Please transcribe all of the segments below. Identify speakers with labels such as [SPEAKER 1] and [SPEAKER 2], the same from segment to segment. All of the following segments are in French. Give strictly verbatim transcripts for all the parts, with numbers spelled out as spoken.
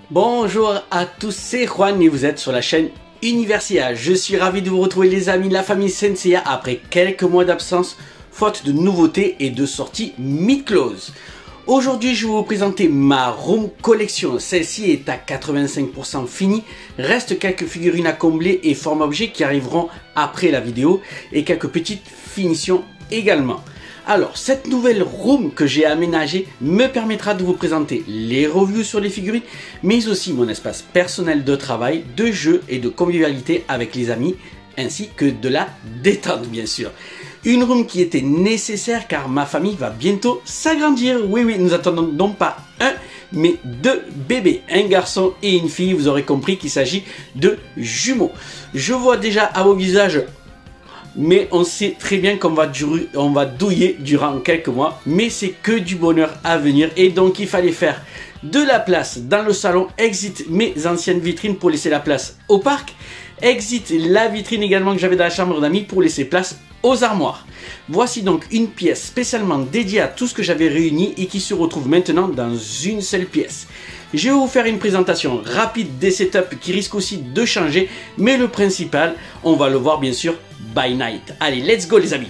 [SPEAKER 1] Bonjour à tous, c'est Juan et vous êtes sur la chaîne Universia. Je suis ravi de vous retrouver les amis de la famille Senseiya après quelques mois d'absence, faute de nouveautés et de sorties mid-close. Aujourd'hui, je vais vous présenter ma Room Collection. Celle-ci est à quatre-vingt-cinq pour cent finie. Reste quelques figurines à combler et formes objets qui arriveront après la vidéo et quelques petites finitions également. Alors, cette nouvelle room que j'ai aménagée me permettra de vous présenter les reviews sur les figurines, mais aussi mon espace personnel de travail, de jeu et de convivialité avec les amis, ainsi que de la détente bien sûr. Une room qui était nécessaire car ma famille va bientôt s'agrandir. Oui, oui, nous attendons donc pas un, mais deux bébés, un garçon et une fille. Vous aurez compris qu'il s'agit de jumeaux. Je vois déjà à vos visages, mais on sait très bien qu'on va, on va douiller durant quelques mois, mais c'est que du bonheur à venir et donc il fallait faire de la place dans le salon, exit mes anciennes vitrines pour laisser la place au parc, exit la vitrine également que j'avais dans la chambre d'amis pour laisser place aux armoires. Voici donc une pièce spécialement dédiée à tout ce que j'avais réuni et qui se retrouve maintenant dans une seule pièce. Je vais vous faire une présentation rapide des setups qui risquent aussi de changer, mais le principal, on va le voir bien sûr by night. Allez, let's go les amis!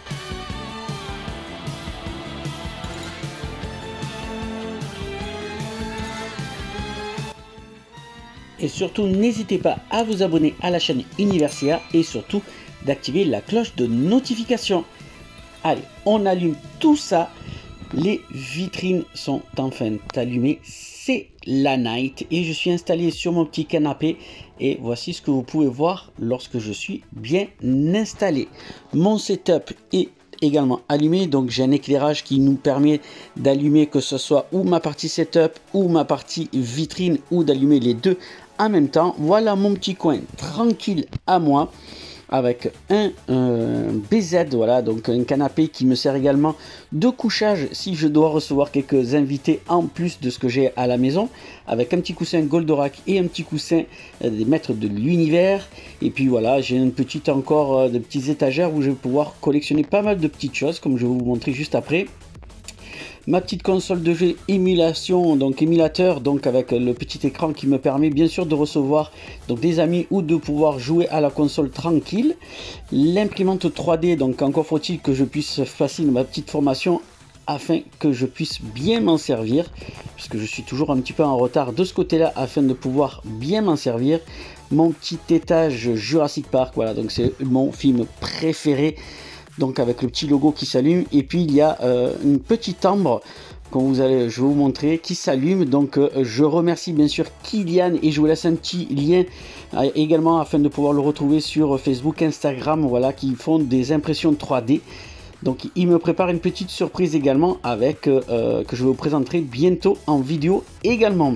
[SPEAKER 1] Et surtout, n'hésitez pas à vous abonner à la chaîne Universia et surtout d'activer la cloche de notification. Allez, on allume tout ça. Les vitrines sont enfin allumées. C'est la night et je suis installé sur mon petit canapé et voici ce que vous pouvez voir lorsque je suis bien installé. Mon setup est également allumé, donc j'ai un éclairage qui nous permet d'allumer que ce soit ou ma partie setup ou ma partie vitrine ou d'allumer les deux en même temps. Voilà mon petit coin tranquille à moi avec un euh, B Z, voilà, donc un canapé qui me sert également de couchage si je dois recevoir quelques invités en plus de ce que j'ai à la maison, avec un petit coussin Goldorak et un petit coussin euh, des maîtres de l'univers. Et puis voilà, j'ai une petite encore euh, de petites étagères où je vais pouvoir collectionner pas mal de petites choses comme je vais vous montrer juste après. Ma petite console de jeu émulation, donc émulateur, donc avec le petit écran qui me permet bien sûr de recevoir donc des amis ou de pouvoir jouer à la console tranquille. L'imprimante trois D, donc encore faut-il que je puisse passer ma petite formation afin que je puisse bien m'en servir, puisque je suis toujours un petit peu en retard de ce côté-là afin de pouvoir bien m'en servir. Mon petit étage Jurassic Park, voilà, donc c'est mon film préféré. Donc avec le petit logo qui s'allume et puis il y a euh, une petite ambre comme vous allez, je vais vous montrer qui s'allume. Donc euh, je remercie bien sûr Kylian et je vous laisse un petit lien euh, également afin de pouvoir le retrouver sur Facebook, Instagram, voilà, qui font des impressions trois D. Donc il me prépare une petite surprise également avec euh, que je vous présenterai bientôt en vidéo également.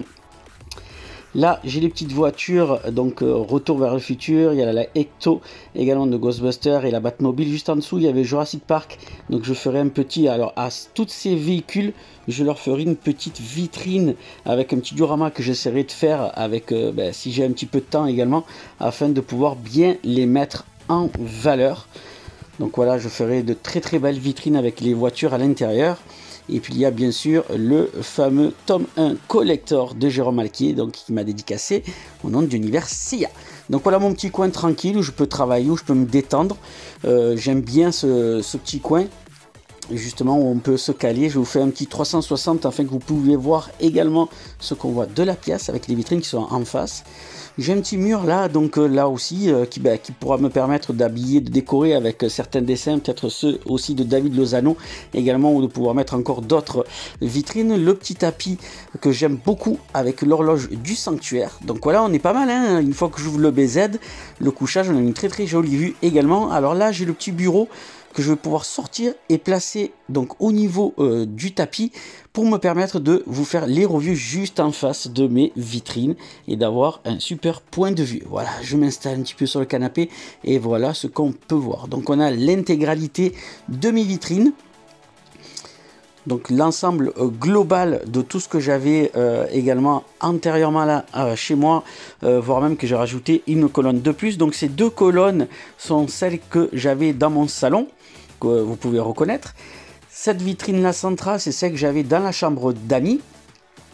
[SPEAKER 1] Là, j'ai les petites voitures, donc euh, Retour vers le futur, il y a la, la Ecto également de Ghostbusters et la Batmobile. Juste en dessous, il y avait Jurassic Park, donc je ferai un petit, alors à tous ces véhicules, je leur ferai une petite vitrine avec un petit diorama que j'essaierai de faire avec, euh, ben, si j'ai un petit peu de temps également, afin de pouvoir bien les mettre en valeur. Donc voilà, je ferai de très très belles vitrines avec les voitures à l'intérieur. Et puis il y a bien sûr le fameux tome un collector de Jérôme Alquier, donc qui m'a dédicacé au nom d'Universia. Donc voilà mon petit coin tranquille où je peux travailler, où je peux me détendre. Euh, J'aime bien ce, ce petit coin, justement où on peut se caler. Je vous fais un petit trois cent soixante afin que vous pouvez voir également ce qu'on voit de la pièce avec les vitrines qui sont en face. J'ai un petit mur là, donc euh, là aussi, euh, qui, bah, qui pourra me permettre d'habiller, de décorer avec euh, certains dessins, peut-être ceux aussi de David Lozano également, ou de pouvoir mettre encore d'autres vitrines. Le petit tapis que j'aime beaucoup avec l'horloge du sanctuaire. Donc voilà, on est pas mal, hein. Une fois que j'ouvre le B Z, le couchage, on a une très très jolie vue également. Alors là, j'ai le petit bureau que je vais pouvoir sortir et placer donc au niveau euh, du tapis pour me permettre de vous faire les revues juste en face de mes vitrines et d'avoir un super point de vue. Voilà, je m'installe un petit peu sur le canapé et voilà ce qu'on peut voir. Donc on a l'intégralité de mes vitrines. Donc l'ensemble euh, global de tout ce que j'avais euh, également antérieurement là euh, chez moi, euh, voire même que j'ai rajouté une colonne de plus. Donc ces deux colonnes sont celles que j'avais dans mon salon, que vous pouvez reconnaître. Cette vitrine là centrale, c'est celle que j'avais dans la chambre d'amis.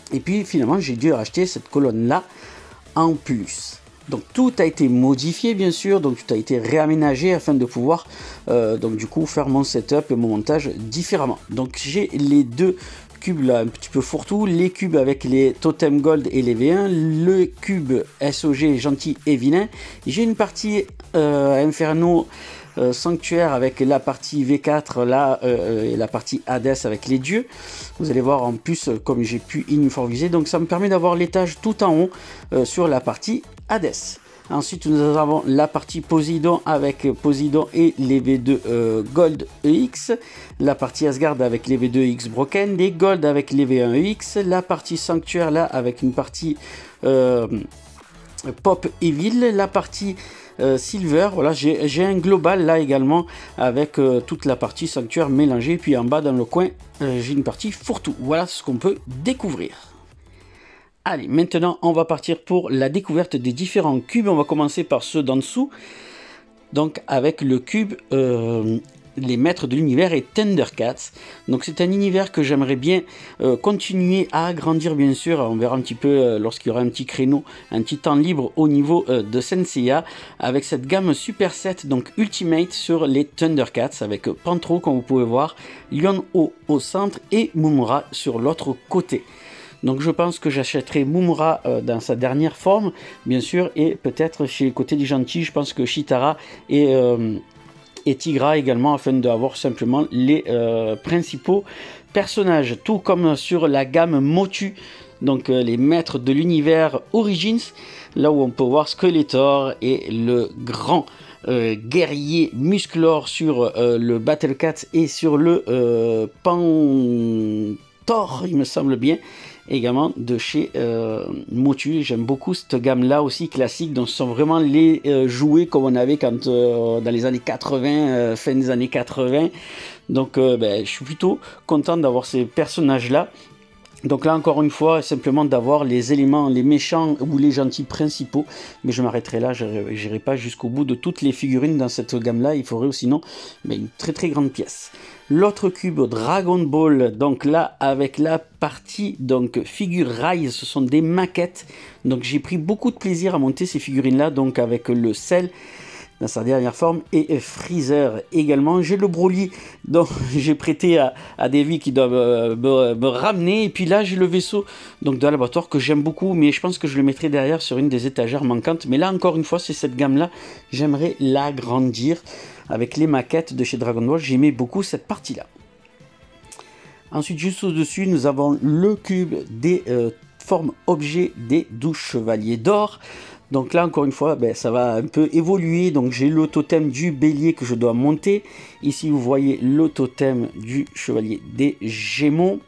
[SPEAKER 1] Et puis finalement j'ai dû racheter cette colonne là en plus. Donc tout a été modifié bien sûr, donc tout a été réaménagé afin de pouvoir euh, donc du coup faire mon setup et mon montage différemment. Donc j'ai les deux cubes là un petit peu fourre-tout, les cubes avec les totems gold et les V un, le cube S O G gentil et vilain. J'ai une partie euh, Inferno euh, sanctuaire avec la partie V quatre là euh, et la partie Hades avec les dieux. Vous allez voir en plus comme j'ai pu uniformiser, donc ça me permet d'avoir l'étage tout en haut euh, sur la partie Hades. Ensuite nous avons la partie Poséidon avec Poséidon et les V deux euh, Gold E X, la partie Asgard avec les V deux E X Broken, les Gold avec les V un E X, la partie Sanctuaire là avec une partie euh, Pop Evil, la partie euh, Silver, voilà, j'ai un global là également avec euh, toute la partie Sanctuaire mélangée, puis en bas dans le coin euh, j'ai une partie fourre-tout. Voilà ce qu'on peut découvrir. Allez, maintenant on va partir pour la découverte des différents cubes. On va commencer par ceux d'en dessous, donc avec le cube euh, les maîtres de l'univers et Thundercats. Donc c'est un univers que j'aimerais bien euh, continuer à agrandir bien sûr. On verra un petit peu euh, lorsqu'il y aura un petit créneau, un petit temps libre au niveau euh, de Senseiya, avec cette gamme Super sept, donc Ultimate sur les Thundercats, avec Pantro comme vous pouvez voir, Lion-O au centre et Mumu-Ra sur l'autre côté. Donc je pense que j'achèterai Mumu-Ra euh, dans sa dernière forme, bien sûr, et peut-être chez le côté du gentil, je pense que Chitara et, euh, et Tigra également, afin d'avoir simplement les euh, principaux personnages. Tout comme sur la gamme Motu, donc euh, les maîtres de l'univers Origins, là où on peut voir Skeletor et le grand euh, guerrier Musclor sur euh, le Battle Cat et sur le euh, Pantor, il me semble bien, également de chez euh, Motu. J'aime beaucoup cette gamme là aussi classique, donc ce sont vraiment les euh, jouets comme on avait quand euh, dans les années quatre-vingts, euh, fin des années quatre-vingts. Donc euh, ben, je suis plutôt content d'avoir ces personnages là. Donc là encore une fois, simplement d'avoir les éléments, les méchants ou les gentils principaux, mais je m'arrêterai là, je n'irai pas jusqu'au bout de toutes les figurines dans cette gamme là, il faudrait sinon mais une très très grande pièce. L'autre cube Dragon Ball, donc là avec la partie donc figure Rise, ce sont des maquettes, donc j'ai pris beaucoup de plaisir à monter ces figurines là, donc avec le Cell dans sa dernière forme et Freezer également. J'ai le Broly dont j'ai prêté à, à Davy qui doit me, me, me ramener, et puis là j'ai le vaisseau donc de laboratoire que j'aime beaucoup, mais je pense que je le mettrai derrière sur une des étagères manquantes. Mais là encore une fois c'est cette gamme là, j'aimerais l'agrandir avec les maquettes de chez Dragon Ball, j'aimais beaucoup cette partie là. Ensuite juste au dessus nous avons le cube des euh, formes objets des douze chevaliers d'or. Donc là encore une fois ben, ça va un peu évoluer, donc j'ai le totem du bélier que je dois monter. Ici vous voyez le totem du chevalier des Gémeaux,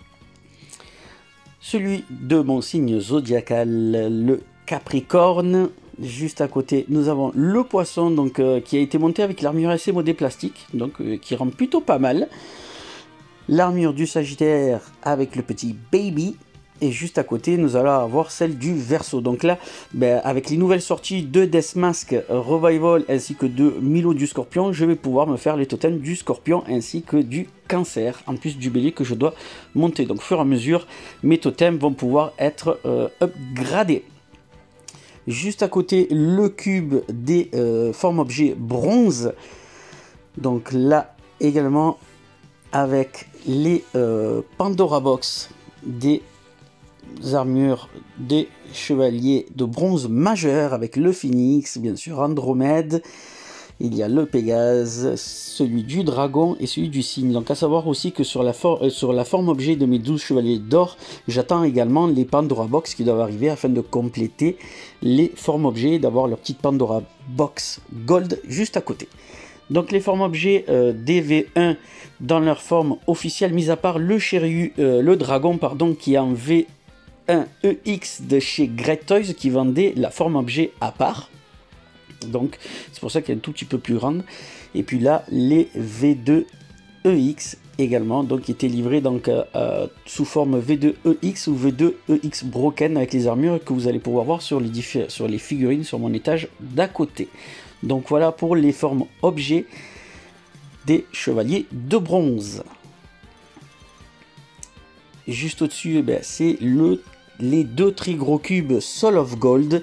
[SPEAKER 1] celui de mon signe zodiacal, le Capricorne. Juste à côté nous avons le poisson, donc euh, qui a été monté avec l'armure S M O D plastique, donc euh, qui rend plutôt pas mal. L'armure du Sagittaire avec le petit baby. Et juste à côté, nous allons avoir celle du Verseau. Donc là, ben, avec les nouvelles sorties de Deathmask Revival ainsi que de Milo du Scorpion, je vais pouvoir me faire les totems du Scorpion ainsi que du Cancer, en plus du Bélier que je dois monter. Donc au fur et à mesure, mes totems vont pouvoir être euh, upgradés. Juste à côté, le cube des euh, formes objets bronze. Donc là également, avec les euh, Pandora Box des armures des chevaliers de bronze majeur, avec le Phoenix, bien sûr, Andromède, il y a le Pégase, celui du dragon et celui du cygne. Donc à savoir aussi que sur la, for euh, sur la forme objet de mes douze chevaliers d'or, j'attends également les Pandora Box qui doivent arriver afin de compléter les formes objets et d'avoir leur petite Pandora Box Gold juste à côté. Donc les formes objets euh, D V un dans leur forme officielle, mis à part le Shiryu, euh, le dragon pardon, qui est en V un E X de chez Great Toys, qui vendait la forme objet à part. Donc c'est pour ça qu'elle est un tout petit peu plus grande. Et puis là les V deux E X également, donc qui étaient livrés donc euh, euh, sous forme V deux E X ou V deux E X Broken avec les armures que vous allez pouvoir voir sur les, sur les figurines sur mon étage d'à côté. Donc voilà pour les formes objets des chevaliers de bronze. juste au-dessus, eh ben, c'est le, les deux très gros cubes Soul of Gold.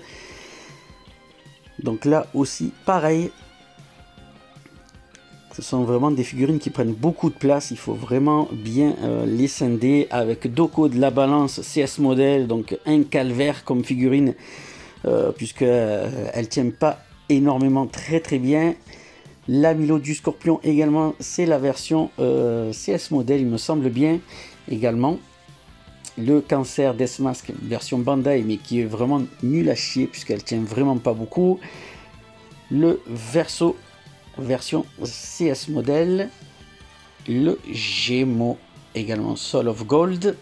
[SPEAKER 1] Donc là aussi, pareil. Ce sont vraiment des figurines qui prennent beaucoup de place. Il faut vraiment bien euh, les scinder. Avec Doko de la Balance, C S modèle, donc un calvaire comme figurine, euh, puisque euh, elle tient pas énormément, très très bien. La Milo du Scorpion également, c'est la version euh, C S modèle, il me semble bien également. Le Cancer Death Mask version Bandai, mais qui est vraiment nul à chier puisqu'elle tient vraiment pas beaucoup. Le Verso version C S modèle, le Gémeaux également Soul of Gold,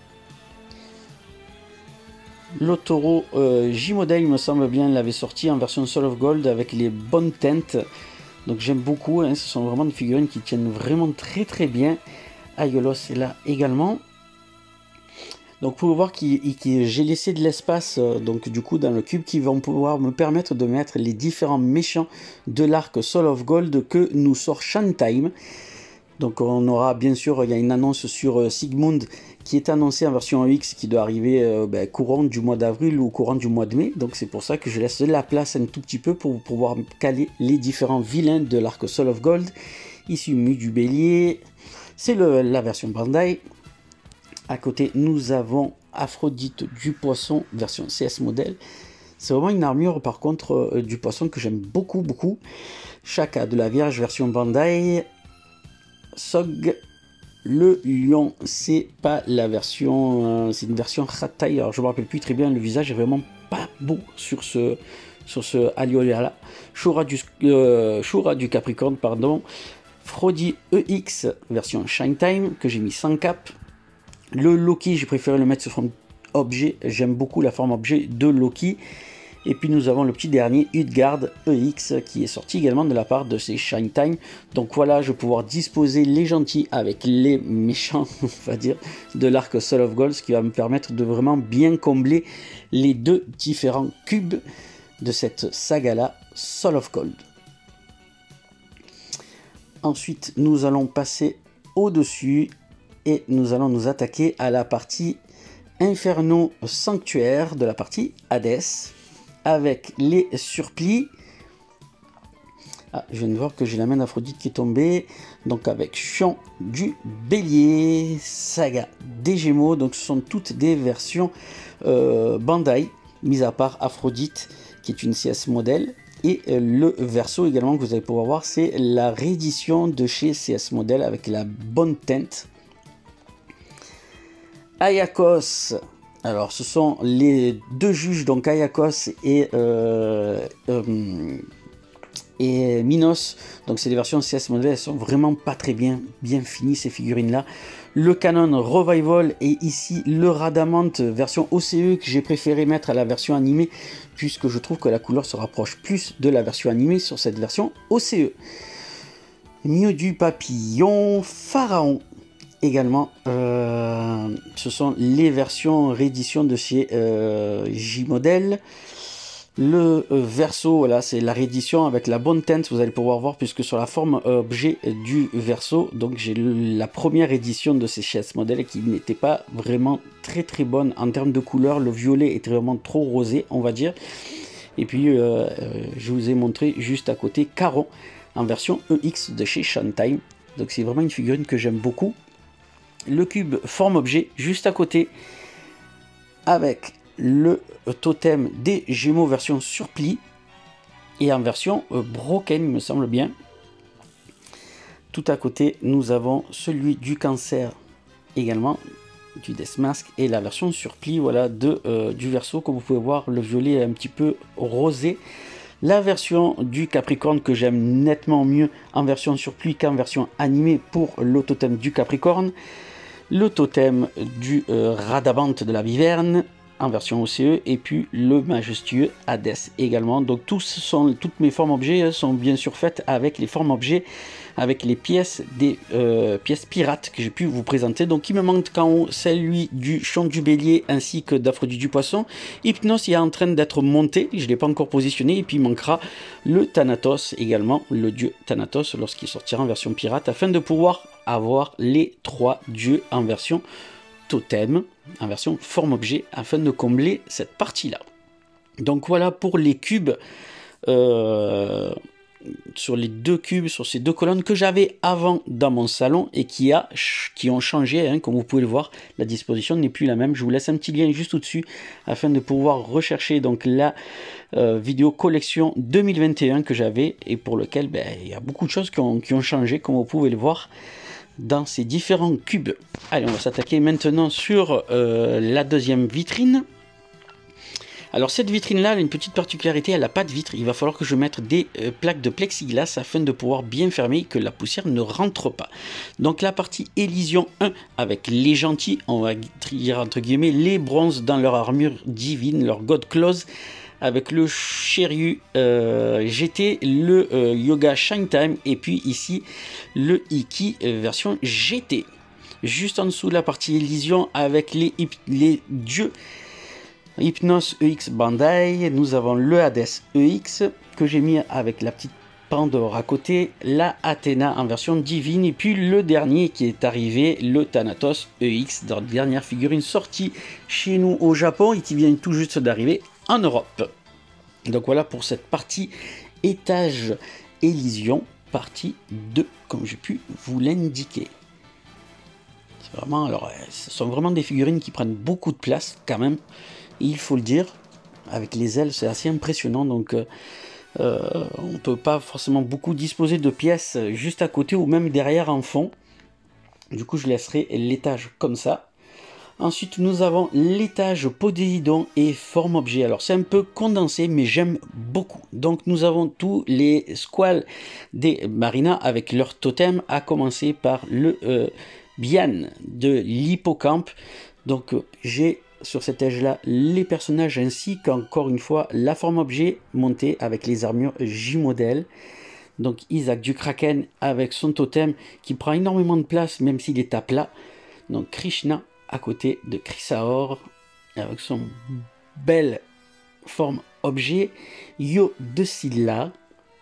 [SPEAKER 1] le Taureau euh, J modèle, il me semble bien, l'avait sorti en version Soul of Gold avec les bonnes teintes, donc j'aime beaucoup, hein, ce sont vraiment des figurines qui tiennent vraiment très très bien. Aiolos est là également. Donc pour voir que j'ai laissé de l'espace euh, donc du coup dans le cube qui vont pouvoir me permettre de mettre les différents méchants de l'arc Soul of Gold que nous sort Shantime. Donc on aura bien sûr, il y a une annonce sur euh, Sigmund qui est annoncée en version E X qui doit arriver euh, ben, courant du mois d'avril ou courant du mois de mai. Donc c'est pour ça que je laisse de la place un tout petit peu pour pouvoir caler les différents vilains de l'arc Soul of Gold. Ici Mu du Bélier, c'est la version Bandai. À côté, nous avons Aphrodite du Poisson, version C S modèle. C'est vraiment une armure, par contre, euh, du Poisson que j'aime beaucoup, beaucoup. Chaka de la Vierge, version Bandai. Sog, le Lion, c'est pas la version... Euh, c'est une version Khatai. Alors, je me rappelle plus très bien, le visage est vraiment pas beau sur ce, sur ce Aliolia-là. Shura du, euh, Shura du Capricorne, pardon. Frodi E X, version Shine Time, que j'ai mis sans cap. Le Loki, j'ai préféré le mettre sous forme objet. J'aime beaucoup la forme objet de Loki. Et puis nous avons le petit dernier, Utgard E X, qui est sorti également de la part de ces Shine Time. Donc voilà, je vais pouvoir disposer les gentils avec les méchants, on va dire, de l'arc Soul of Gold, ce qui va me permettre de vraiment bien combler les deux différents cubes de cette saga-là, Soul of Gold. Ensuite, nous allons passer au-dessus. Et nous allons nous attaquer à la partie Inferno Sanctuaire de la partie Hades avec les surplis. Ah, je viens de voir que j'ai la main d'Aphrodite qui est tombée. Donc avec Chion du Bélier, Saga des Gémeaux. Donc ce sont toutes des versions euh, Bandai, mis à part Aphrodite qui est une C S modèle. Et le Verso également que vous allez pouvoir voir, c'est la réédition de chez C S modèle avec la bonne teinte. Ayakos, alors ce sont les deux juges, donc Ayakos et, euh, euh, et Minos, donc c'est des versions C S modèle, elles sont vraiment pas très bien, bien finies ces figurines là. Le Canon Revival et ici le Radamant version O C E que j'ai préféré mettre à la version animée puisque je trouve que la couleur se rapproche plus de la version animée sur cette version O C E. Mieux du Papillon, Pharaon. Également, euh, ce sont les versions réédition de chez euh, J modèle. Le euh, Verso, voilà, c'est la réédition avec la bonne teinte, vous allez pouvoir voir, puisque sur la forme euh, objet du Verso, donc j'ai la première édition de ces C S modèles qui n'était pas vraiment très très bonne en termes de couleur. Le violet était vraiment trop rosé, on va dire. Et puis, euh, euh, je vous ai montré juste à côté Caron en version E X de chez Shantime. Donc c'est vraiment une figurine que j'aime beaucoup. Le cube forme objet juste à côté avec le totem des Gémeaux version surpli et en version broken, il me semble bien. Tout à côté, nous avons celui du Cancer également, du Death Mask et la version surpli, voilà, de, euh, du Verso. Comme vous pouvez voir, le violet est un petit peu rosé. La version du Capricorne que j'aime nettement mieux en version surpli qu'en version animée pour le totem du Capricorne. Le totem du euh, Radamant de la Viverne en version O C E et puis le majestueux Hades également. Donc tous sont, toutes mes formes objets sont bien sûr faites avec les formes objets, avec les pièces des euh, pièces pirates que j'ai pu vous présenter. Donc il me manque qu'en haut celui du Chant du Bélier ainsi que d'Aphrodite du Poisson. Hypnos est en train d'être monté, je ne l'ai pas encore positionné, et puis il manquera le Thanatos également, le dieu Thanatos lorsqu'il sortira en version pirate, afin de pouvoir avoir les trois dieux en version totem en version forme objet afin de combler cette partie-là. Donc voilà pour les cubes, euh, sur les deux cubes, sur ces deux colonnes que j'avais avant dans mon salon et qui, a, qui ont changé, hein, comme vous pouvez le voir, la disposition n'est plus la même. Je vous laisse un petit lien juste au-dessus afin de pouvoir rechercher donc la euh, vidéo collection deux mille vingt et un que j'avais et pour lequel ben, il y a beaucoup de choses qui ont, qui ont changé, comme vous pouvez le voir dans ces différents cubes. Allez, on va s'attaquer maintenant sur euh, la deuxième vitrine. Alors cette vitrine là, elle a une petite particularité, elle n'a pas de vitre, il va falloir que je mette des euh, plaques de plexiglas afin de pouvoir bien fermer et que la poussière ne rentre pas. Donc la partie Élysion un avec les gentils, on va dire entre guillemets les bronzes dans leur armure divine, leur God Claws, avec le Shiryu euh, G T, le euh, Yoga Shine Time et puis ici le Iki euh, version G T. Juste en dessous de la partie Élysion avec les, les dieux Hypnos E X Bandai, nous avons le Hades E X que j'ai mis avec la petite Pandore à côté, la Athéna en version divine et puis le dernier qui est arrivé, le Thanatos E X, dans la dernière figurine sortie chez nous au Japon et qui vient tout juste d'arriver en Europe. Donc voilà pour cette partie étage Élysion, partie deux, comme j'ai pu vous l'indiquer. C'est vraiment, alors, ce sont vraiment des figurines qui prennent beaucoup de place quand même. Il faut le dire, avec les ailes c'est assez impressionnant, donc euh, on ne peut pas forcément beaucoup disposer de pièces juste à côté ou même derrière en fond. Du coup je laisserai l'étage comme ça. Ensuite nous avons l'étage Poséidon et forme objet. Alors c'est un peu condensé mais j'aime beaucoup. Donc nous avons tous les squales des Marina avec leur totem, à commencer par le euh, Bian de l'hippocampe. Donc euh, j'ai sur cet étage là les personnages ainsi qu'encore une fois la forme objet montée avec les armures J-modèle. Donc Isaac du Kraken avec son totem qui prend énormément de place même s'il est à plat. Donc Krishna à côté de Chrysaor avec son belle forme objet. Yo de Scylla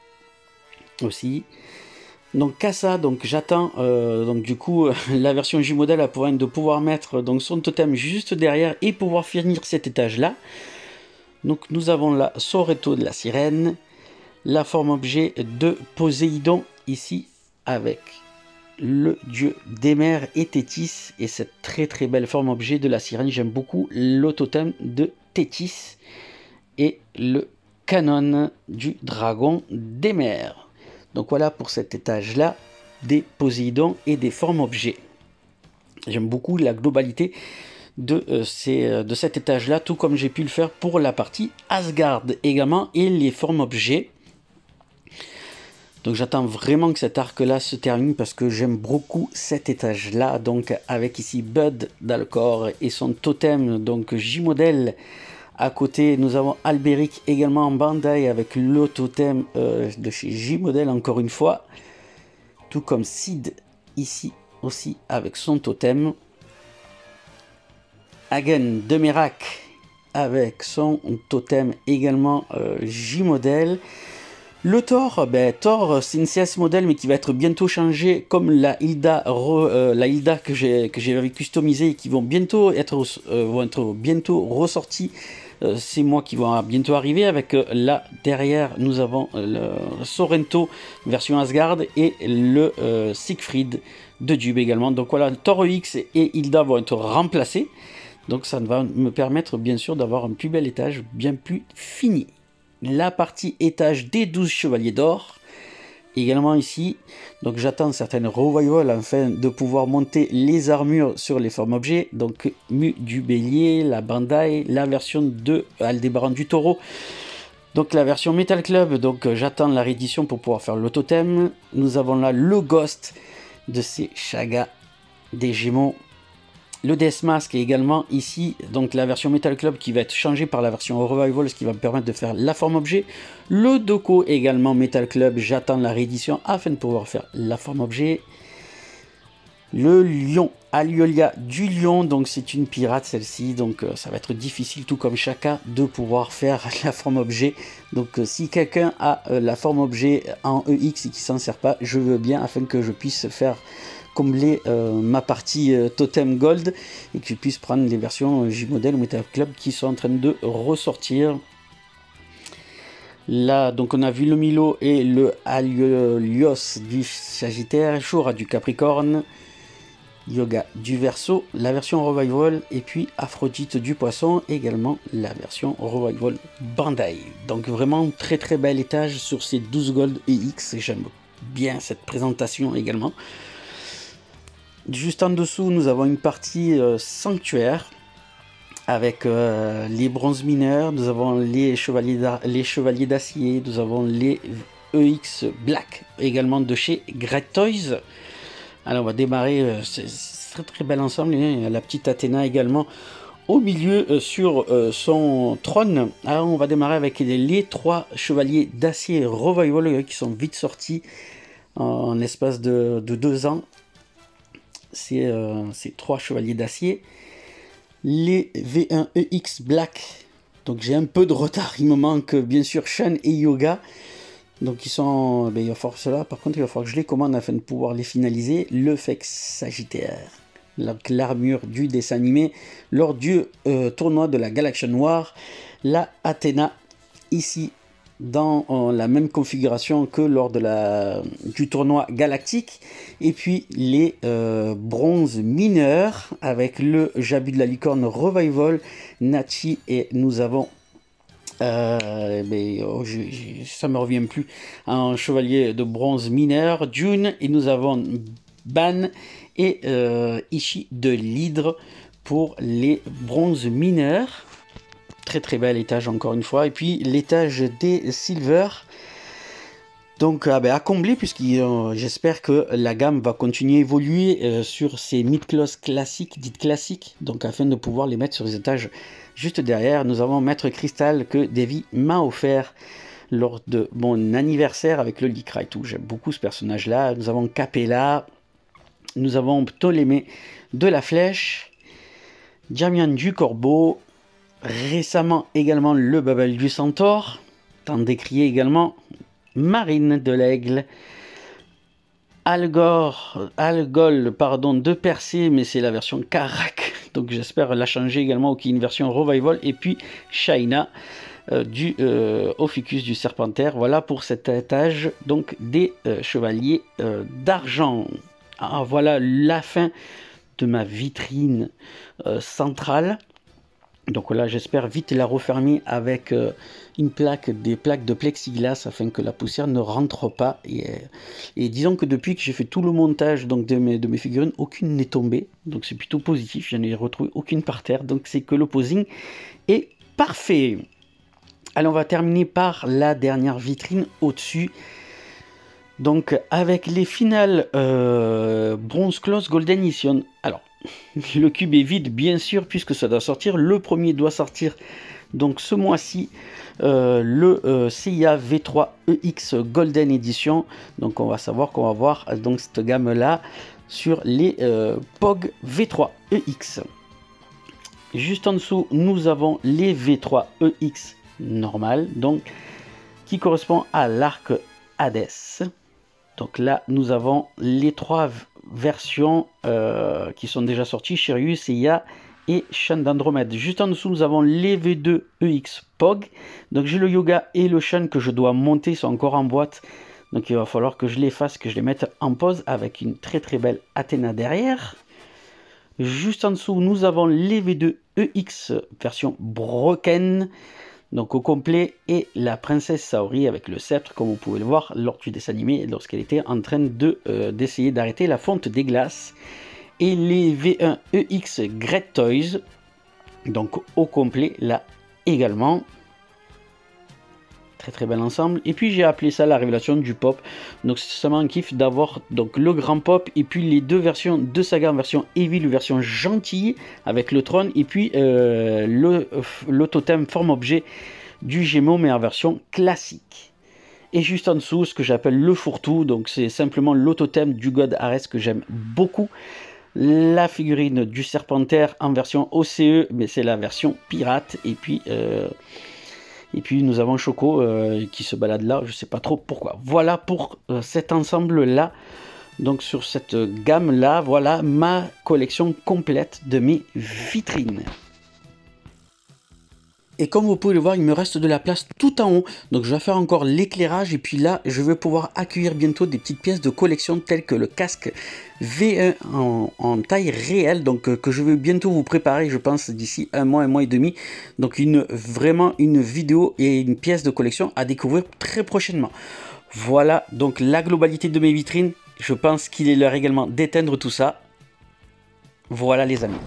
[SPEAKER 1] aussi. Donc Kassa, donc j'attends euh, donc du coup la version J-modèle à pouvoir de pouvoir mettre donc son totem juste derrière et pouvoir finir cet étage là. Donc nous avons la Soreto de la sirène, la forme objet de Poséidon ici avec le dieu des mers et Téthys et cette très très belle forme objet de la sirène. J'aime beaucoup le totem de Téthys et le canon du dragon des mers. Donc voilà pour cet étage là des Poséidon et des formes objets. J'aime beaucoup la globalité de, euh, ces, euh, de cet étage là, tout comme j'ai pu le faire pour la partie Asgard également et les formes objets. Donc j'attends vraiment que cet arc là se termine parce que j'aime beaucoup cet étage là, donc avec ici Bud Dalcor et son totem donc J-modèle. À côté, nous avons Alberic également en Bandai avec le totem euh, de chez J-modèle encore une fois. Tout comme Sid ici aussi avec son totem. Hagen de Merak avec son totem également euh, J-modèle. Le Thor, ben, Thor c'est une C S modèle mais qui va être bientôt changé comme la Hilda, re, euh, la Hilda que j'ai que j'avais customisé et qui vont bientôt être, euh, vont être bientôt ressortis. Euh, c'est moi qui vont bientôt arriver avec euh, là derrière nous avons euh, le Sorrento version Asgard et le euh, Siegfried de Dube également. Donc voilà, Thor E X et Hilda vont être remplacés. Donc ça va me permettre bien sûr d'avoir un plus bel étage bien plus fini. La partie étage des douze chevaliers d'or également ici, donc j'attends certaines revivals afin de pouvoir monter les armures sur les formes objets, donc Mu du bélier, la Bandai, la version de Aldébaran du taureau, donc la version Metal Club, donc j'attends la réédition pour pouvoir faire le totem. Nous avons là le Ghost de ces Shaga des Gémeaux, le Death Mask est également ici, donc la version Metal Club qui va être changée par la version Revival, ce qui va me permettre de faire la forme objet. Le Doko également Metal Club, j'attends la réédition afin de pouvoir faire la forme objet. Le Lion, Aliolia du Lion, donc c'est une pirate celle-ci, donc euh, ça va être difficile tout comme Shaka de pouvoir faire la forme objet. Donc euh, si quelqu'un a euh, la forme objet en E X et qui s'en sert pas, je veux bien afin que je puisse faire combler euh, ma partie euh, Totem Gold et que je puisse prendre les versions euh, J-Model ou Metal Club qui sont en train de ressortir. Là, donc on a vu le Milo et le Alios du Sagittaire, Shura du Capricorne, Yoga du Verseau, la version Revival, et puis Aphrodite du Poisson, également la version Revival Bandai. Donc vraiment très très bel étage sur ces douze Gold E X, j'aime bien cette présentation également. Juste en dessous, nous avons une partie euh, sanctuaire, avec euh, les bronzes mineurs, nous avons les chevaliers d'acier, nous avons les E X Black, également de chez Great Toys. Alors on va démarrer, euh, c'est très très bel ensemble, hein, la petite Athéna également au milieu euh, sur euh, son trône. Alors on va démarrer avec les, les trois chevaliers d'acier Revival euh, qui sont vite sortis en, en espace de, de deux ans. C'est euh, ces trois chevaliers d'acier. Les V un E X Black, donc j'ai un peu de retard, il me manque bien sûr Shan et Yoga, donc ils sont, ben, il va falloir cela, par contre il va falloir que je les commande afin de pouvoir les finaliser. Le Fex Sagittaire, l'armure du dessin animé lors du euh, tournoi de la Galaxie Noire, la Athéna ici dans euh, la même configuration que lors de la, du tournoi galactique, et puis les euh, bronzes mineurs avec le Jabu de la Licorne Revival, Nachi, et nous avons euh, mais oh, je, je, ça me revient plus, un chevalier de bronze mineur, June, et nous avons Ban et euh, Ishi de l'Hydre pour les bronzes mineurs. Très très bel étage encore une fois, et puis l'étage des Silver, donc ah ben, à combler, puisque euh, j'espère que la gamme va continuer à évoluer euh, sur ces mid-class classiques, dites classiques, donc afin de pouvoir les mettre sur les étages juste derrière. Nous avons Maître Cristal que Davy m'a offert lors de mon anniversaire avec le Lycra et tout, j'aime beaucoup ce personnage là. Nous avons Capella, nous avons Ptolémée de la Flèche, Jamian du Corbeau, récemment également le Babel du Centaure, tant décrié également, Marine de l'Aigle, Algor, Algol pardon, de Persée, mais c'est la version Karak, donc j'espère la changer également, ou qu'il y ait une version Revival, et puis Shaina euh, du euh, Ophiuchus du Serpentaire. Voilà pour cet étage donc des euh, chevaliers euh, d'argent. Ah, voilà la fin de ma vitrine euh, centrale. Donc là, j'espère vite la refermer avec euh, une plaque, des plaques de plexiglas afin que la poussière ne rentre pas. Et, et disons que depuis que j'ai fait tout le montage donc, de, mes, de mes figurines, aucune n'est tombée. Donc c'est plutôt positif, je n'ai retrouvé aucune par terre. Donc c'est que le posing est parfait. Allez, on va terminer par la dernière vitrine au-dessus. Donc avec les finales euh, Bronze Close Golden Edition. Alors, le cube est vide bien sûr puisque ça doit sortir. Le premier doit sortir donc ce mois-ci, euh, le euh, C I A V trois E X Golden Edition. Donc on va savoir qu'on va voir donc cette gamme là sur les euh, P O G V trois E X. Juste en dessous nous avons les V trois E X normal, donc qui correspond à l'arc Hades. Donc là, nous avons les trois versions euh, qui sont déjà sorties, Shiryu, Seiya et Shan d'Andromède. Juste en dessous, nous avons les V deux E X P O G. Donc j'ai le Yoga et le Shan que je dois monter, sont encore en boîte. Donc il va falloir que je les fasse, que je les mette en pause avec une très très belle Athéna derrière. Juste en dessous, nous avons les V deux E X version Broken. Donc au complet, et la princesse Saori avec le sceptre, comme vous pouvez le voir lors du dessin animé, lorsqu'elle était en train de euh, d'essayer d'arrêter la fonte des glaces. Et les V un E X Great Toys, donc au complet là également. Très très bel ensemble. Et puis j'ai appelé ça la révélation du pop. Donc c'est seulement un kiff d'avoir donc le grand pop et puis les deux versions de saga en version Evil, version gentille avec le trône, et puis euh, le, le totem forme objet du Gémeaux mais en version classique. Et juste en dessous ce que j'appelle le fourre-tout, donc c'est simplement le totem du God Ares que j'aime beaucoup. La figurine du Serpentaire en version O C E, mais c'est la version pirate. Et puis euh, Et puis nous avons Choco euh, qui se balade là, je sais pas trop pourquoi. Voilà pour euh, cet ensemble là Donc sur cette gamme là, voilà ma collection complète de mes vitrines. Et comme vous pouvez le voir, il me reste de la place tout en haut. Donc je vais faire encore l'éclairage. Et puis là, je vais pouvoir accueillir bientôt des petites pièces de collection telles que le casque V un en, en taille réelle. Donc euh, que je vais bientôt vous préparer, je pense, d'ici un mois, un mois et demi. Donc une, vraiment une vidéo et une pièce de collection à découvrir très prochainement. Voilà donc la globalité de mes vitrines. Je pense qu'il est l'heure également d'éteindre tout ça. Voilà les amis.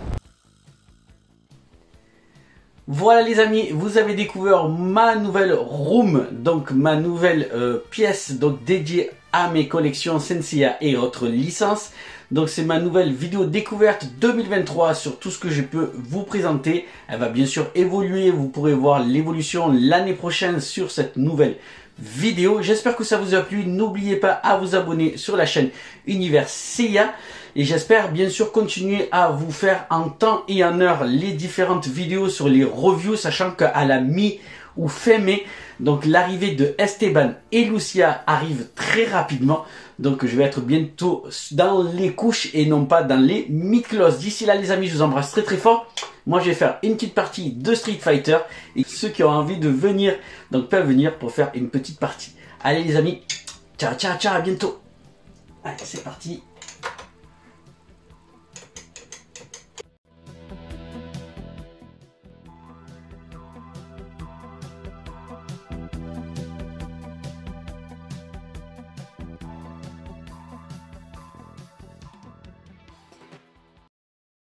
[SPEAKER 1] Voilà les amis, vous avez découvert ma nouvelle room, donc ma nouvelle euh, pièce donc dédiée à mes collections Senseiya et autres licences. Donc c'est ma nouvelle vidéo découverte deux mille vingt-trois sur tout ce que je peux vous présenter. Elle va bien sûr évoluer, vous pourrez voir l'évolution l'année prochaine sur cette nouvelle vidéo. J'espère que ça vous a plu. N'oubliez pas à vous abonner sur la chaîne Univers Seiya. Et j'espère bien sûr continuer à vous faire en temps et en heure les différentes vidéos sur les reviews, sachant qu'à la mi ou fin mai, donc l'arrivée de Esteban et Lucia arrive très rapidement. Donc je vais être bientôt dans les couches et non pas dans les mid-closes. D'ici là les amis, je vous embrasse très très fort. Moi je vais faire une petite partie de Street Fighter. Et ceux qui ont envie de venir, donc peuvent venir pour faire une petite partie. Allez les amis, ciao ciao ciao, à bientôt. Allez c'est parti.